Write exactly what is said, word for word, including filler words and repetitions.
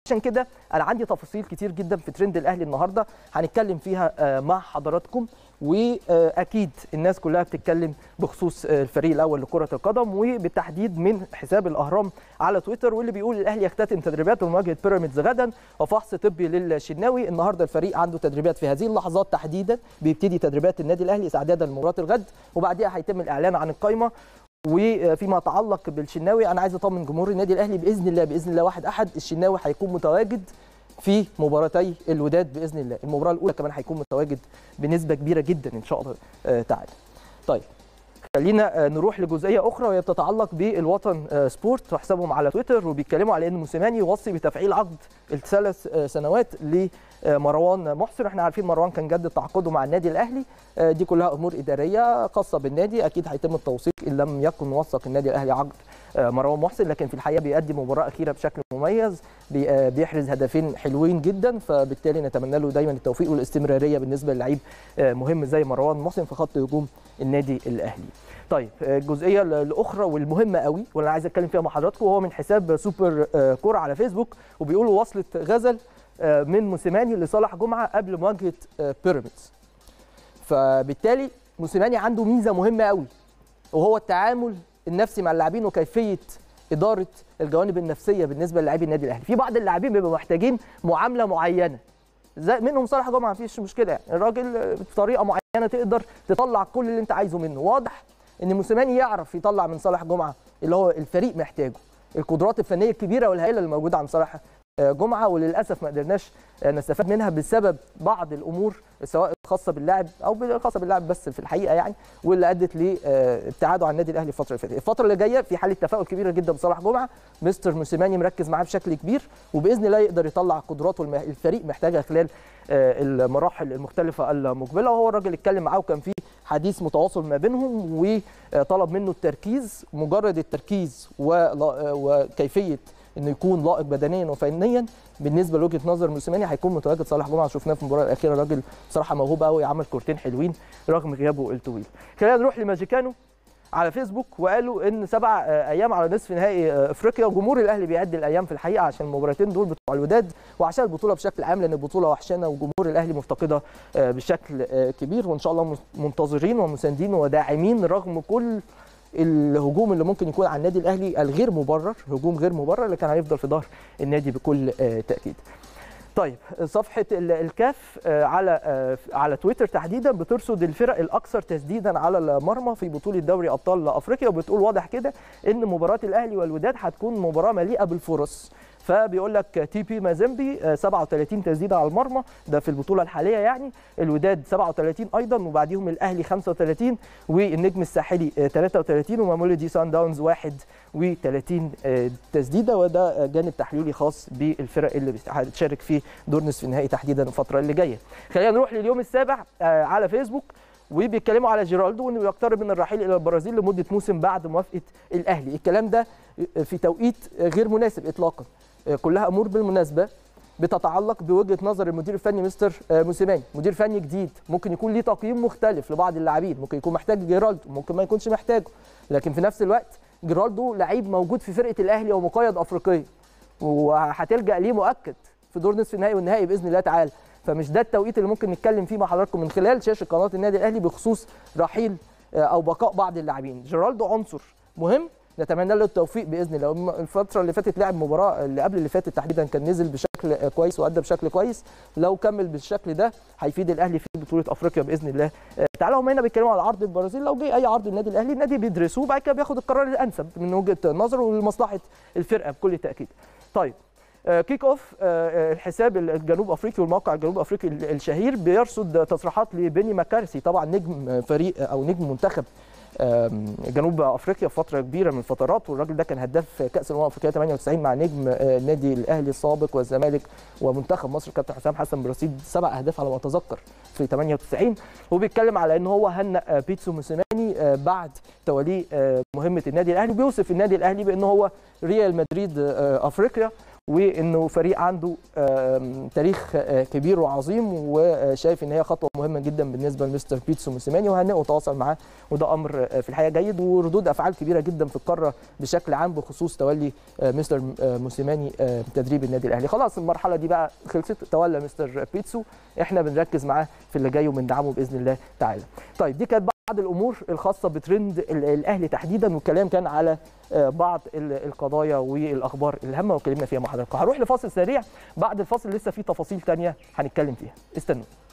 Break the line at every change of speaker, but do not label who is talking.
عشان كده انا عندي تفاصيل كتير جدا في ترند الاهلي النهارده هنتكلم فيها مع حضراتكم، واكيد الناس كلها بتتكلم بخصوص الفريق الاول لكره القدم وبالتحديد من حساب الاهرام على تويتر، واللي بيقول الاهلي يختتم تدريباته لمواجهه بيراميدز غدا وفحص طبي للشناوي. النهارده الفريق عنده تدريبات في هذه اللحظات تحديدا، بيبتدي تدريبات النادي الاهلي استعدادا لمباراه الغد، وبعديها هيتم الاعلان عن القائمه. وفيما يتعلق بالشناوي انا عايز اطمن جمهور النادي الاهلي باذن الله باذن الله واحد احد الشناوي هيكون متواجد في مباراتي الوداد باذن الله. المباراه الاولى كمان هيكون متواجد بنسبه كبيره جدا ان شاء الله تعالى. طيب خلينا نروح لجزئيه اخرى وهي بتتعلق بالوطن سبورت وحسابهم على تويتر، وبيتكلموا على ان موسيماني يوصي بتفعيل عقد الثلاث سنوات لمروان محسن. احنا عارفين مروان كان جدد تعاقده مع النادي الاهلي، دي كلها امور اداريه خاصه بالنادي، اكيد هيتم التوثيق ان لم يكن موثق النادي الاهلي عقد مروان محسن، لكن في الحقيقه بيقدم مباراه اخيره بشكل مميز، بيحرز هدفين حلوين جدا، فبالتالي نتمنى له دايما التوفيق والاستمراريه بالنسبه للعيب مهم زي مروان محسن في خط هجوم النادي الاهلي. طيب الجزئيه الاخرى والمهمه قوي واللي عايز اتكلم فيها مع حضراتكم وهو من حساب سوبر كوره على فيسبوك، وبيقولوا وصلت غزل من موسيماني لصالح جمعه قبل مواجهه بيراميدز. فبالتالي موسيماني عنده ميزه مهمه قوي وهو التعامل النفسي مع اللاعبين وكيفيه اداره الجوانب النفسيه بالنسبه للاعبي النادي الاهلي. في بعض اللاعبين بيبقوا محتاجين معامله معينه، زي منهم صالح جمعه مفيش مشكله، يعني الراجل بطريقه معينه تقدر تطلع كل اللي انت عايزه منه. واضح ان موسيماني يعرف يطلع من صالح جمعه اللي هو الفريق محتاجه، القدرات الفنيه الكبيره والهائله اللي موجوده عند صالح جمعه، وللاسف ما قدرناش نستفاد منها بسبب بعض الامور سواء خاصه باللاعب او خاصه باللاعب بس في الحقيقه يعني، واللي ادت لابتعاده عن النادي الاهلي الفتره اللي فاتت. الفتره اللي جايه في حاله تفاؤل كبيره جدا بصالح جمعه، مستر موسيماني مركز معاه بشكل كبير، وباذن الله يقدر يطلع قدراته الفريق محتاجها خلال المراحل المختلفه المقبله. وهو الراجل اتكلم معاه وكان في حديث متواصل ما بينهم، وطلب منه التركيز، مجرد التركيز وكيفيه انه يكون لائق بدنيا وفنيا بالنسبه لوجهه نظر موسيماني هيكون متواجد صالح جمعه. شفناه في المباراه الاخيره راجل بصراحه موهوب قوي، عمل كورتين حلوين رغم غيابه الطويل. خلينا نروح لماجيكانو على فيسبوك، وقالوا ان سبع ايام على نصف نهائي افريقيا، وجمهور الاهلي بيعد الايام في الحقيقه عشان المباراتين دول بتوع الوداد وعشان البطوله بشكل عام، لان البطوله وحشانه وجمهور الاهلي مفتقدها بشكل كبير، وان شاء الله منتظرين ومساندين وداعمين رغم كل الهجوم اللي ممكن يكون على النادي الاهلي الغير مبرر، هجوم غير مبرر، لكن هيفضل في ظهر النادي بكل تاكيد. طيب صفحه الكاف على على تويتر تحديدا بترصد الفرق الاكثر تسديدا على المرمى في بطوله دوري ابطال افريقيا، وبتقول واضح كده ان مباراه الاهلي والوداد هتكون مباراه مليئه بالفرص. فبيقول لك تي بي مازيمبي سبعة وثلاثين تسديده على المرمى ده في البطوله الحاليه يعني، الوداد سبعة وثلاثين ايضا، وبعديهم الاهلي خمسة وثلاثين، والنجم الساحلي ثلاثة وثلاثين، ومامولودي سان داونز واحد وثلاثين تسديده. وده جانب تحليلي خاص بالفرق اللي هتشارك في دور نصف النهائي تحديدا الفتره اللي جايه. خلينا نروح لليوم السابع على فيسبوك، وبيتكلموا على جيرالدو وانه يقترب من الرحيل الى البرازيل لمده موسم بعد موافقه الاهلي. الكلام ده في توقيت غير مناسب اطلاقا، كلها امور بالمناسبه بتتعلق بوجهه نظر المدير الفني مستر موسيماني، مدير فني جديد ممكن يكون ليه تقييم مختلف لبعض اللاعبين، ممكن يكون محتاج جيرالدو ممكن ما يكونش محتاجه، لكن في نفس الوقت جيرالدو لعيب موجود في فرقه الاهلي ومقيد افريقيا وهتلجا ليه مؤكد في دور نصف النهائي والنهائي باذن الله تعالى، فمش ده التوقيت اللي ممكن نتكلم فيه مع حضراتكم من خلال شاشه قناه النادي الاهلي بخصوص رحيل او بقاء بعض اللاعبين. جيرالدو عنصر مهم نتمنى له التوفيق باذن الله. الفتره اللي فاتت لعب مباراه اللي قبل اللي فاتت تحديدا كان نزل بشكل كويس وادى بشكل كويس، لو كمل بالشكل ده هيفيد الاهلي في بطوله افريقيا باذن الله تعالى. هم هنا بيتكلموا على عرض البرازيل، لو جه اي عرض النادي الاهلي النادي بيدرسه وبعد كده بياخد القرار الانسب من وجهه نظره ولمصلحه الفرقه بكل تاكيد. طيب كيك اوف الحساب الجنوب افريقي والموقع الجنوب افريقي الشهير بيرصد تصريحات لبيني ماكارثي، طبعا نجم فريق او نجم منتخب جنوب افريقيا في فتره كبيره من الفترات، والراجل ده كان هداف كاس الامم الافريقيه ثمانية وتسعين مع نجم النادي الاهلي السابق والزمالك ومنتخب مصر كابتن حسام حسن برصيد سبع اهداف على ما اتذكر في ثمانية وتسعين. وبيتكلم على ان هو هنأ بيتسو موسيماني بعد توليه مهمه النادي الاهلي، وبيوصف النادي الاهلي بان هو ريال مدريد افريقيا، وانه فريق عنده تاريخ كبير وعظيم، وشايف ان هي خطوه مهمه جدا بالنسبه لمستر بيتسو موسيماني، وهنقوا تواصل معاه، وده امر في الحقيقه جيد، وردود افعال كبيره جدا في القاره بشكل عام بخصوص تولي مستر موسيماني تدريب النادي الاهلي. خلاص المرحله دي بقى خلصت، تولى مستر بيتسو، احنا بنركز معاه في اللي جاي وبندعمه باذن الله تعالى. طيب دي كانت بعض الامور الخاصه بترند الاهلي تحديدا، والكلام كان على بعض القضايا والاخبار الهامه واتكلمنا فيها مع حضراتكم. هروح لفاصل سريع، بعد الفاصل لسه في تفاصيل ثانيه هنتكلم فيها، استنوا.